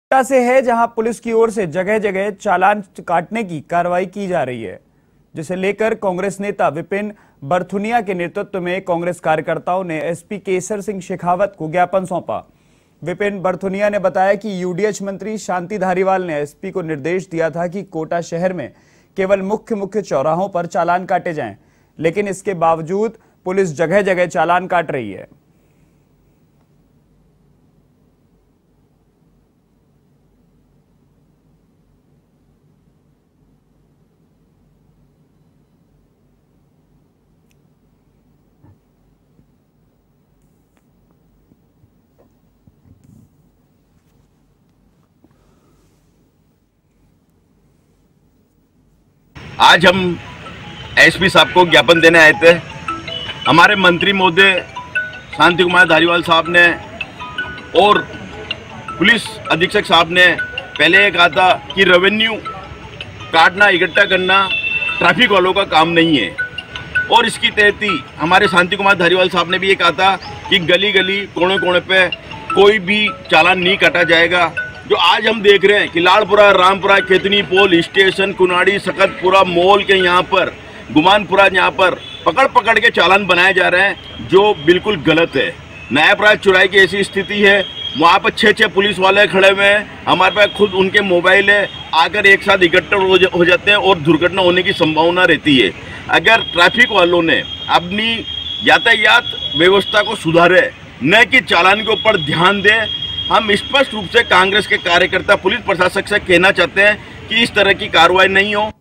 कोटा से है, जहां पुलिस की ओर से जगह जगह चालान काटने की कार्रवाई की जा रही है, जिसे लेकर कांग्रेस नेता विपिन बरथुनिया के नेतृत्व में कांग्रेस कार्यकर्ताओं ने एसपी केसर सिंह शेखावत को ज्ञापन सौंपा। विपिन बरथुनिया ने बताया कि यूडीएच मंत्री शांति धारीवाल ने एसपी को निर्देश दिया था कि कोटा शहर में केवल मुख्य चौराहों पर चालान काटे जाएं, लेकिन इसके बावजूद पुलिस जगह जगह चालान काट रही है। आज हम एसपी साहब को ज्ञापन देने आए थे। हमारे मंत्री महोदय शांति कुमार धारीवाल साहब ने और पुलिस अधीक्षक साहब ने पहले ये कहा था कि रेवेन्यू काटना इकट्ठा करना ट्रैफिक वालों का काम नहीं है, और इसकी तहत ही हमारे शांति कुमार धारीवाल साहब ने भी ये कहा था कि गली गली कोने कोने पे कोई भी चालान नहीं काटा जाएगा। जो आज हम देख रहे हैं कि लालपुरा, रामपुरा, केतनी पोल स्टेशन, कुनाड़ी, सकतपुरा मॉल के यहाँ पर, गुमानपुरा यहाँ पर पकड़ पकड़ के चालान बनाए जा रहे हैं, जो बिल्कुल गलत है। नयापराज चौराहे की ऐसी स्थिति है, वहाँ पर 6 पुलिस वाले खड़े हुए हैं, हमारे पास खुद उनके मोबाइल है, आकर एक साथ इकट्ठे हो जाते हैं और दुर्घटना होने की संभावना रहती है। अगर ट्रैफिक वालों ने अपनी यातायात व्यवस्था को सुधारे, न कि चालान के ऊपर ध्यान दें, हम स्पष्ट रूप से कांग्रेस के कार्यकर्ता पुलिस प्रशासक से कहना चाहते हैं कि इस तरह की कार्रवाई नहीं हो।